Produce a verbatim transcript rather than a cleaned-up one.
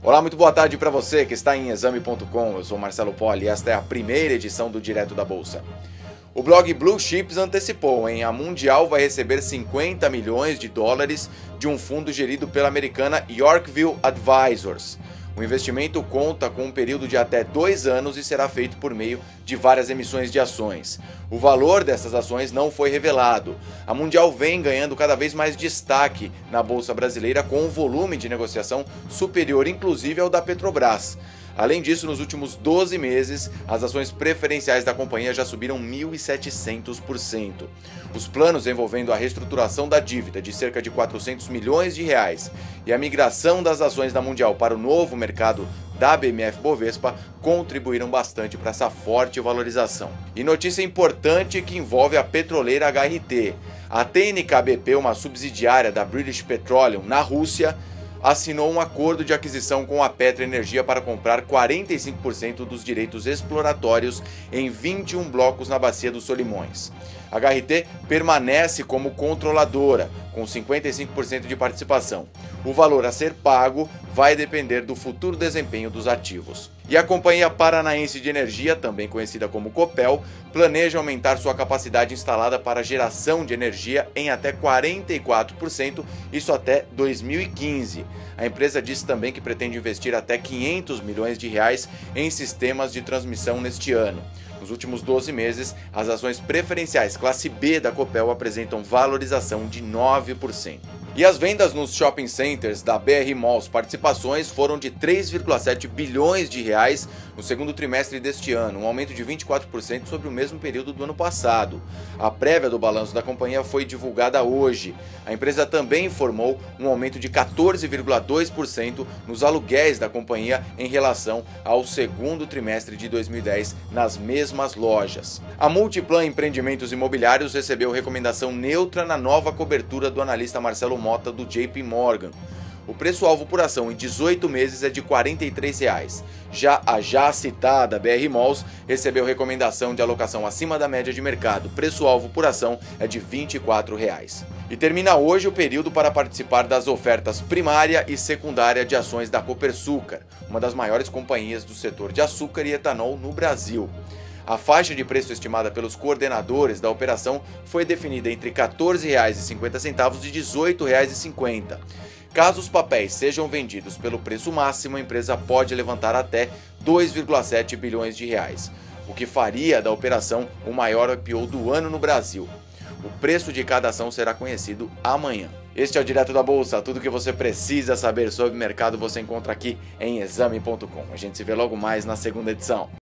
Olá, muito boa tarde para você que está em exame ponto com. Eu sou Marcelo Poli e esta é a primeira edição do Direto da Bolsa. O blog Blue Chips antecipou, hein? A Mundial vai receber cinquenta milhões de dólares de um fundo gerido pela americana Yorkville Advisors. O investimento conta com um período de até dois anos e será feito por meio de várias emissões de ações. O valor dessas ações não foi revelado. A Mundial vem ganhando cada vez mais destaque na Bolsa Brasileira, com um volume de negociação superior inclusive ao da Petrobras. Além disso, nos últimos doze meses, as ações preferenciais da companhia já subiram mil e setecentos por cento. Os planos envolvendo a reestruturação da dívida de cerca de quatrocentos milhões de reais e a migração das ações da Mundial para o novo mercado da B M F Bovespa contribuíram bastante para essa forte valorização. E notícia importante que envolve a petroleira H R T. A T N K B P, uma subsidiária da British Petroleum na Rússia, assinou um acordo de aquisição com a Petra Energia para comprar quarenta e cinco por cento dos direitos exploratórios em vinte e um blocos na Bacia dos Solimões. A H R T permanece como controladora, com cinquenta e cinco por cento de participação. O valor a ser pago vai depender do futuro desempenho dos ativos. E a Companhia Paranaense de Energia, também conhecida como Copel, planeja aumentar sua capacidade instalada para geração de energia em até quarenta e quatro por cento, isso até dois mil e quinze. A empresa disse também que pretende investir até quinhentos milhões de reais em sistemas de transmissão neste ano. Nos últimos doze meses, as ações preferenciais classe B da Copel apresentam valorização de nove por cento. E as vendas nos shopping centers da B R Malls Participações foram de três vírgula sete bilhões de reais no segundo trimestre deste ano, um aumento de vinte e quatro por cento sobre o mesmo período do ano passado. A prévia do balanço da companhia foi divulgada hoje. A empresa também informou um aumento de quatorze vírgula dois por cento nos aluguéis da companhia em relação ao segundo trimestre de dois mil e dez nas mesmas lojas. A Multiplan Empreendimentos Imobiliários recebeu recomendação neutra na nova cobertura do analista Marcelo Mota do J P Morgan. O preço-alvo por ação em dezoito meses é de quarenta e três reais. Já a já citada B R Malls recebeu recomendação de alocação acima da média de mercado. Preço-alvo por ação é de vinte e quatro reais. E termina hoje o período para participar das ofertas primária e secundária de ações da Copersucar, uma das maiores companhias do setor de açúcar e etanol no Brasil. A faixa de preço estimada pelos coordenadores da operação foi definida entre quatorze reais e cinquenta centavos e dezoito reais e cinquenta centavos. Caso os papéis sejam vendidos pelo preço máximo, a empresa pode levantar até dois vírgula sete bilhões de reais, o que faria da operação o maior I P O do ano no Brasil. O preço de cada ação será conhecido amanhã. Este é o Direto da Bolsa. Tudo o que você precisa saber sobre o mercado você encontra aqui em exame ponto com. A gente se vê logo mais na segunda edição.